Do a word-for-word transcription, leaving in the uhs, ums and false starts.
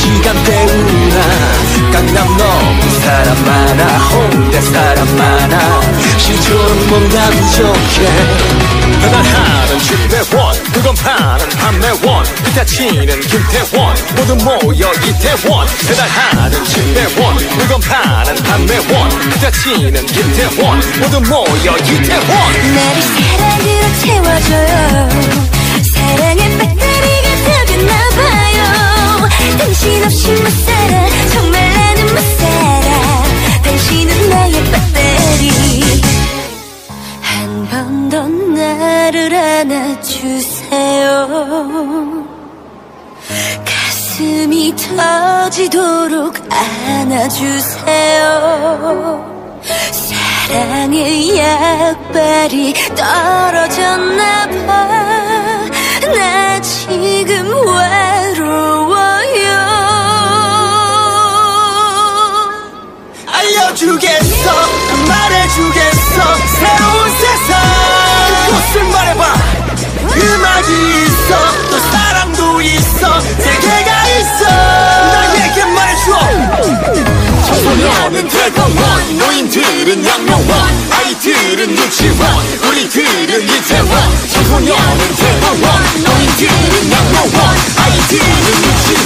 시간 때우나 강남 너무 사람 많아 홍대 사람 많아 신촌 뭔가 부족해 배달하는 집배원 그건 파는 판매원 기타 치는 김태원 모두 모여 이태원 배달하는 집배원 그건 파는 판매원 기타 치는 김태원 모두 모여 이태원 나를 사랑으로 채워줘요 사랑의 배터리가 더 됐나봐요 당신 없이 못 살아 정말 나는 못 살아 당신은 나의 배터리 한 번 더 나를 안아주세요 가슴이 터지도록 안아주세요 사랑의 약발이 떨어졌나봐 나 지금 외로워요 알려주겠어 말해주겠어 새로운 세상 무슨 말해봐 음악이 있어 또 사랑도 있어 세계가 있어 나에게 말해줘 청소년은 대공원 노인들은 양명원 아이들은 유치원 우리들은 이태원 청소년은 대공원 노인들은 양명원 아이들은 유치원